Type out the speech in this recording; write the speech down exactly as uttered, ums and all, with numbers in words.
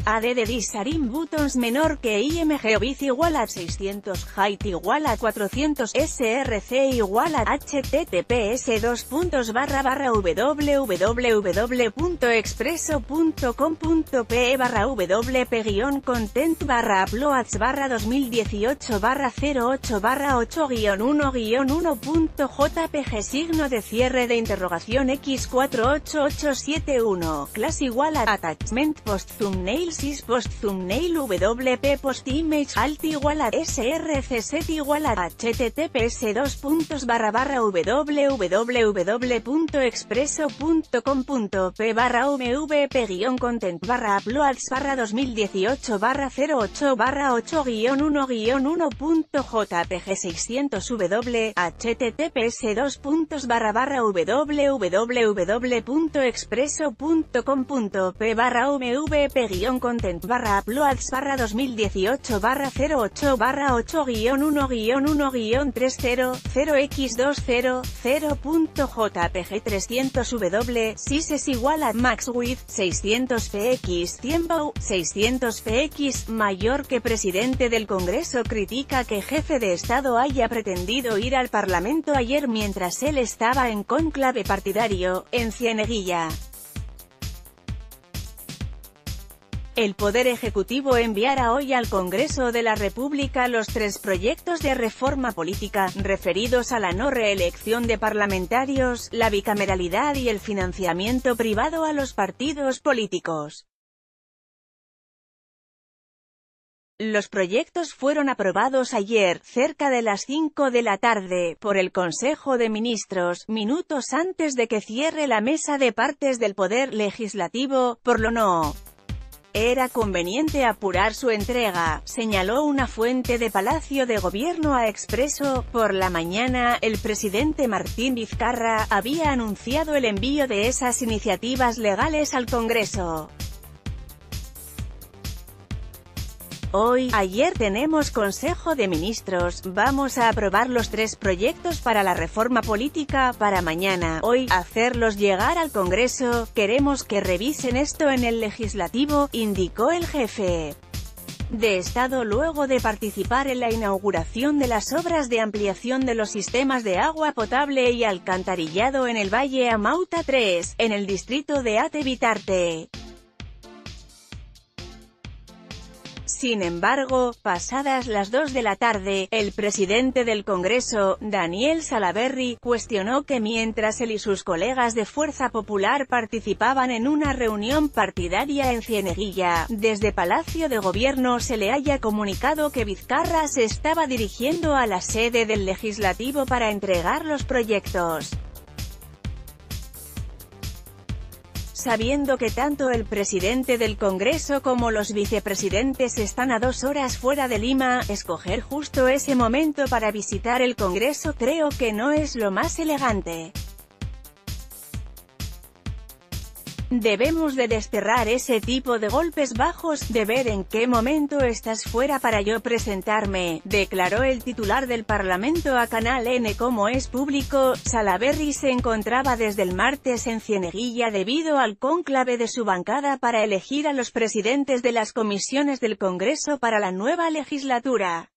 A D de Disarim Buttons menor que I M G o Biz igual a seiscientos, height igual a cuatrocientos, S R C igual a H T T P S dos puntos barra barra www punto expreso punto com punto pe barra wp guión content barra uploads barra dos mil dieciocho barra cero ocho barra ocho guión uno guión uno punto jpg signo de cierre de interrogación x cuatro ocho ocho siete uno class igual a attachment post thumbnail sys post thumbnail wp post image alt igual a src set igual a https dos puntos barra barra www punto expreso punto com punto pe barra mvp guión content barra uploads barra dos mil dieciocho barra cero ocho barra ocho guión uno guión uno punto jpg seiscientos w https dos puntos barra barra www punto expreso punto com punto pe barra mvp guión content barra uploads barra dos mil dieciocho barra cero ocho barra ocho guión uno guión uno guión trescientos x veinte cero punto jpg trescientos w sys es igual a max width seiscientos px tiempo seiscientos px mayor que presidente del Congreso critica que jefe de Estado haya pretendido ir al Parlamento ayer mientras él estaba en cónclave partidario, en Cieneguilla. El Poder Ejecutivo enviará hoy al Congreso de la República los tres proyectos de reforma política, referidos a la no reelección de parlamentarios, la bicameralidad y el financiamiento privado a los partidos políticos. Los proyectos fueron aprobados ayer, cerca de las cinco de la tarde, por el Consejo de Ministros, minutos antes de que cierre la mesa de partes del Poder Legislativo, por lo no era conveniente apurar su entrega, señaló una fuente de Palacio de Gobierno a Expreso. Por la mañana, el presidente Martín Vizcarra había anunciado el envío de esas iniciativas legales al Congreso. Hoy, ayer tenemos Consejo de Ministros, vamos a aprobar los tres proyectos para la reforma política, para mañana, hoy, hacerlos llegar al Congreso, queremos que revisen esto en el Legislativo, indicó el jefe de Estado luego de participar en la inauguración de las obras de ampliación de los sistemas de agua potable y alcantarillado en el Valle Amauta tres, en el distrito de Ate Bitarte. Sin embargo, pasadas las dos de la tarde, el presidente del Congreso, Daniel Salaverry, cuestionó que mientras él y sus colegas de Fuerza Popular participaban en una reunión partidaria en Cieneguilla, desde Palacio de Gobierno se le haya comunicado que Vizcarra se estaba dirigiendo a la sede del Legislativo para entregar los proyectos. Sabiendo que tanto el presidente del Congreso como los vicepresidentes están a dos horas fuera de Lima, escoger justo ese momento para visitar el Congreso creo que no es lo más elegante. Debemos de desterrar ese tipo de golpes bajos, de ver en qué momento estás fuera para yo presentarme, declaró el titular del Parlamento a Canal N. Como es público, Salaverry se encontraba desde el martes en Cieneguilla debido al cónclave de su bancada para elegir a los presidentes de las comisiones del Congreso para la nueva legislatura.